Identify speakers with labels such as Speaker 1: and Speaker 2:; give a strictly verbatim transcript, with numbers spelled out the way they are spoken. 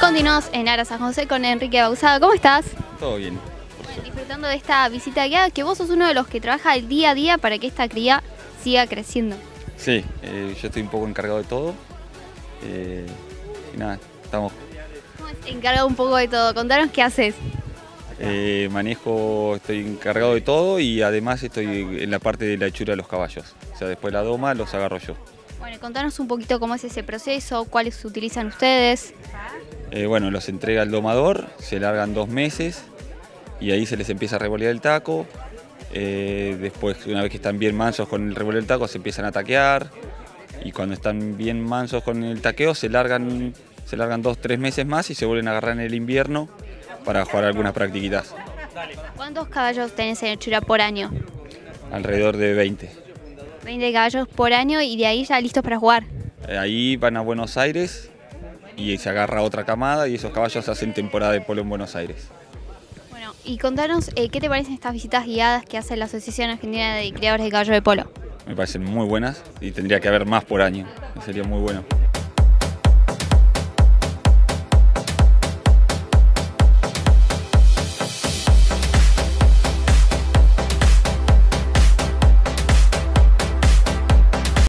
Speaker 1: Continuamos en Ara San José con Enrique Bauzada. ¿Cómo estás?
Speaker 2: Todo bien.
Speaker 1: Bueno, disfrutando de esta visita guiada, que vos sos uno de los que trabaja el día a día para que esta cría siga creciendo.
Speaker 2: Sí, eh, yo estoy un poco encargado de todo. Eh, y nada, estamos.
Speaker 1: ¿Cómo es encargado un poco de todo? Contanos qué haces.
Speaker 2: Eh, manejo, estoy encargado de todo y además estoy en la parte de la hechura de los caballos. O sea, después la doma los agarro yo.
Speaker 1: Bueno, contanos un poquito cómo es ese proceso, cuáles utilizan ustedes.
Speaker 2: Eh, bueno, los entrega el domador, se largan dos meses y ahí se les empieza a revolear el taco. Eh, después, una vez que están bien mansos con el revoleo del taco, se empiezan a taquear. Y cuando están bien mansos con el taqueo, se largan, se largan dos, tres meses más y se vuelven a agarrar en el invierno para jugar algunas practiquitas.
Speaker 1: ¿Cuántos caballos tenés en hechura por año?
Speaker 2: Alrededor de veinte.
Speaker 1: veinte caballos por año y de ahí ya listos para jugar.
Speaker 2: Eh, ahí van a Buenos Aires y se agarra otra camada y esos caballos hacen temporada de polo en Buenos Aires.
Speaker 1: Bueno, y contanos eh, qué te parecen estas visitas guiadas que hace la Asociación Argentina de Criadores de Caballos de Polo.
Speaker 2: Me parecen muy buenas y tendría que haber más por año, sería muy bueno.